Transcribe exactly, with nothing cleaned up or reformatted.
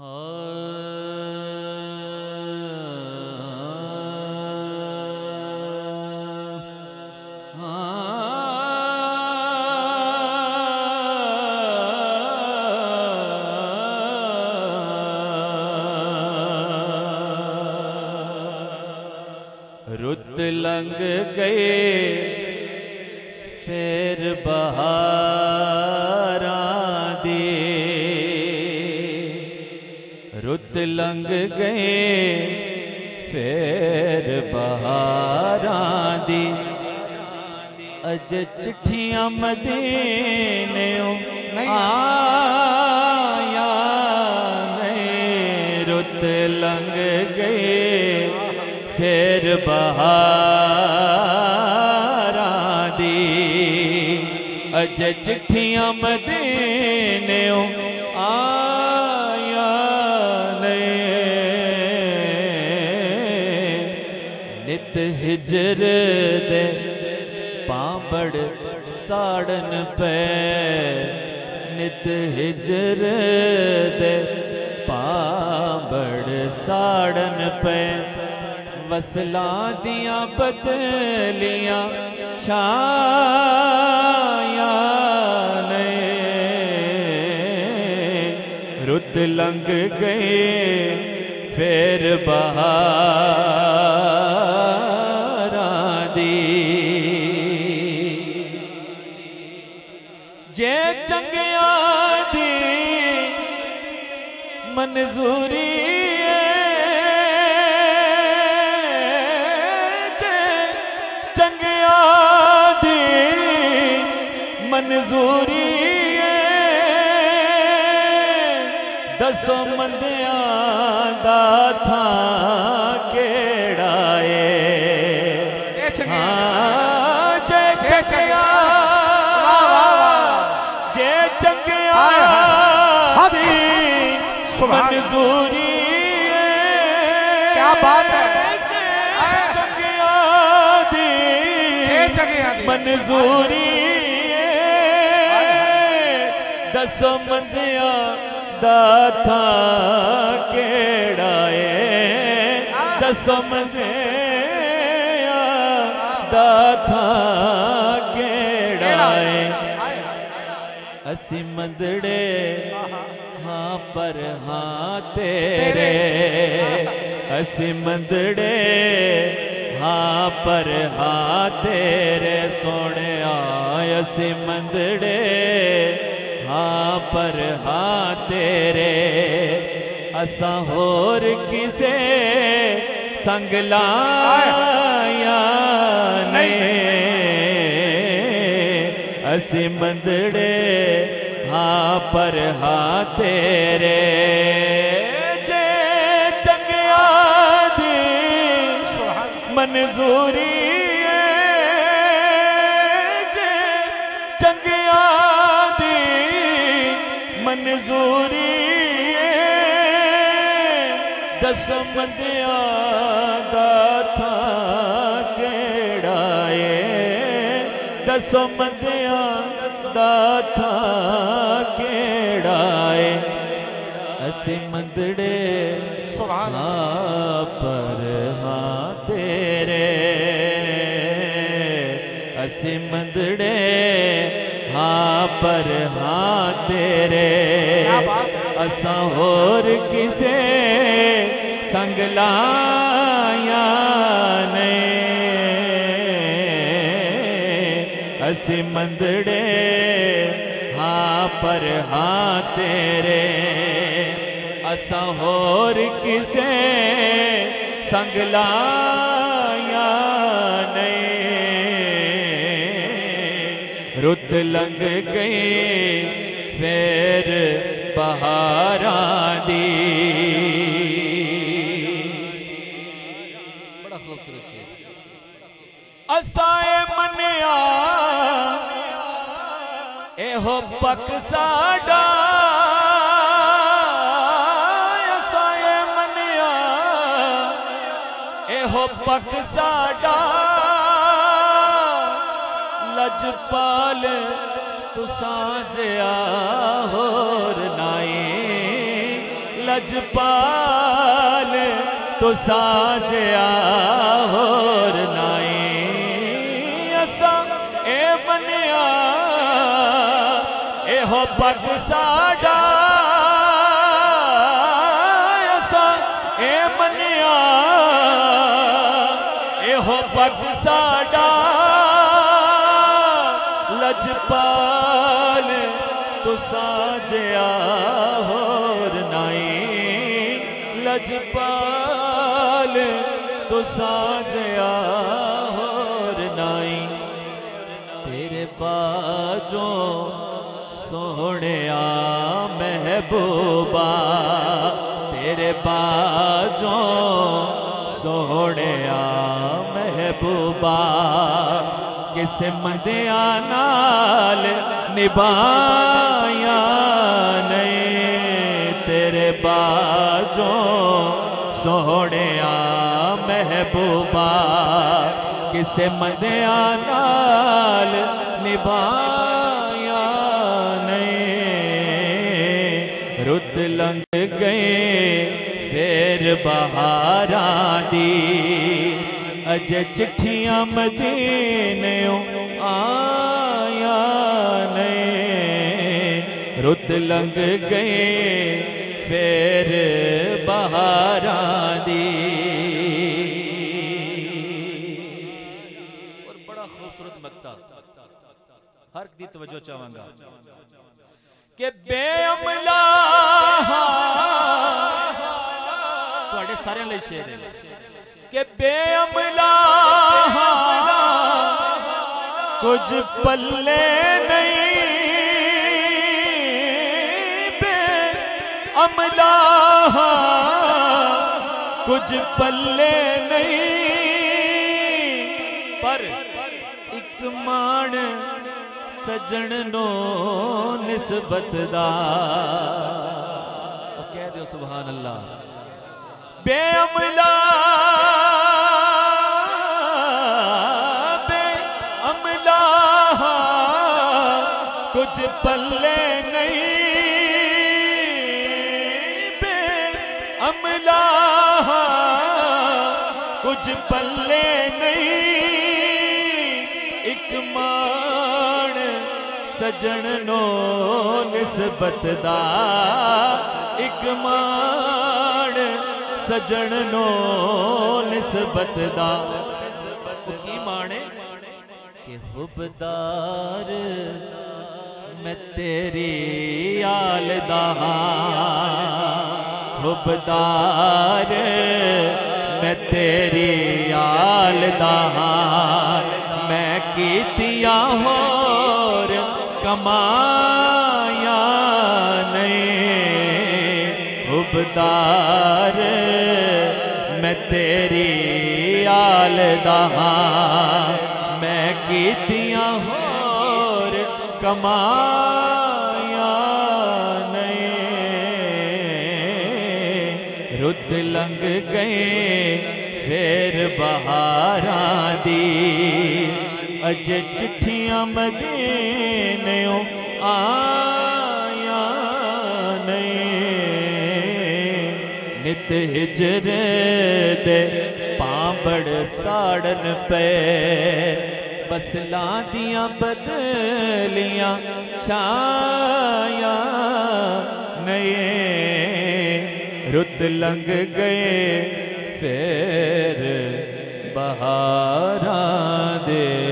रुत लंघ गए फिर बहारां दी, रुत लंघ गए फिर बहारां दी, अज चिट्ठियां मदीने आया नहीं, रुत लंघ गए फिर बहारां दी, अज चिट्ठियां मदीने आया नहीं, नित हिजर दे पांबड़ साड़न पे, नित हिजर दे पांबड़ साड़न पे, वसलां दियां बदलियां छाया ने, रुत लंघ गए फिर बहारां दी, जे चंगियां दी मंजूरी मंजूरी दसो मंदियां दा थां केड़ा है, हाँ जे चंगिया जे चंगिया दी मंजूरी, क्या बात है, चंगिया दी मंजूरी, दसो मंदियां दा थां केड़ा है, दसो मंदियां दा थां केड़ा है, असी मंदड़े हाँ पर हाँ तेरे, असी मंदड़े हाँ पर हाँ तेरे सोने, असी मंदड़े हाँ पर हाँ तेरे, असा होर किसे संग लाया नहीं, असी मंदड़े हाँ पर हाँ तेरे, जे चंगिया दी मंजूरी मंजूरी, दस मंदियां दा थां केड़ा है, दस मंदियां दा थां केड़ा है, असी मंदड़े हाँ पर हाँ तेरे, असी मंदड़े हाँ पर हाँ तेरे, असा होर किसे संग लाया नहीं, असी मंदड़े हाँ पर हाँ तेरे, असा होर किसे संग लाया नहीं, रुत लंघ गई फिर बहारां दी। बड़ा खूबसूरत शेर। असाए मनिया एहो पक साडा, असाए मनिया एहो पक साडा, लजपाल तुसां जिया होर नाई, लजपाल तो साजया होर नाई असा ए बनिया एहो पग साडा असा ए बनिया एहो पग साडा लजपाल तो साजया होर नाई लजपाल तो साजया होर नाई तेरे बाजों सोहणिया महबूबा तेरे बाजों सोहणिया महबूबा किसे मंदिया नाल निभाया नहीं तेरे बाजों सोहणिया महबूबा किसे मंदिया नाल निभाया नहीं रुत लंघ गए फिर बहारां दी अजे चिट्ठियां मदीनेओं आया नहीं रुत लंघ गए फिर बहारां दी। और बड़ा खूबसूरत मक्ता हर दी तवज्जो चाहांगा कि बेअमला तुहाडे सारे लई शेर है कि बेअमला कुछ पल्ले नहीं बेअमला कुछ पल्ले नहीं पर एक मान सजन नो निस्बत दा कह दो सुभान अल्लाह बेअमला बेअमला कुछ पल्ले नहीं बेअमला कुछ पल्ले नहीं एक मान सजन नो निस्बत दा एक मान सजन नो निस्बत दा की माने कि हुबदार मैं तेरी आल दा हुबदार मैं तेरी आल दा मैं कीतिया होर कमाया नहीं हुबदार मैं तेरी आल दा मैं कीतिया होर कमाया नहीं रुत लंघ गए फिर बहारां दी अजे चिट्ठियां मदीनेओं आया नहीं नित हिजर दे पांबड़ साड़न पे बसला दियां बदलियां छाया नहीं रुत लंघ गए फिर बहारां दे